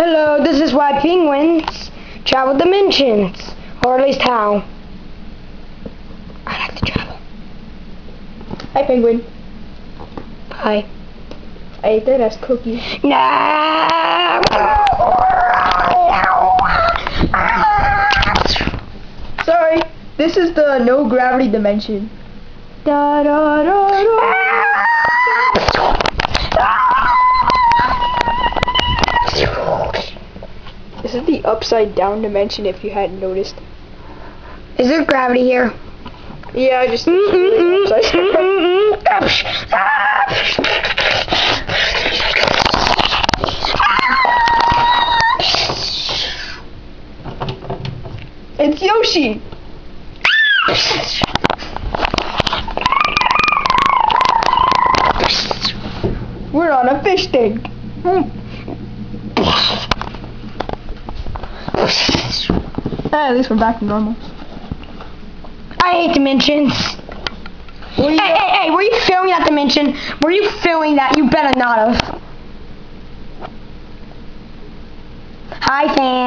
Hello, this is why penguins travel dimensions, or at least how. I like to travel. Hi, penguin. Hi. I ate that as cookie. No! Sorry, this is the no gravity dimension. Da da da da. This is the upside down dimension if you hadn't noticed. Is there gravity here? Yeah, just It's Yoshi! We're on a fish tank. At least we're back to normal. I hate dimensions. Hey, were you filming that dimension? Were you filming that? You better not have. Hi, fam.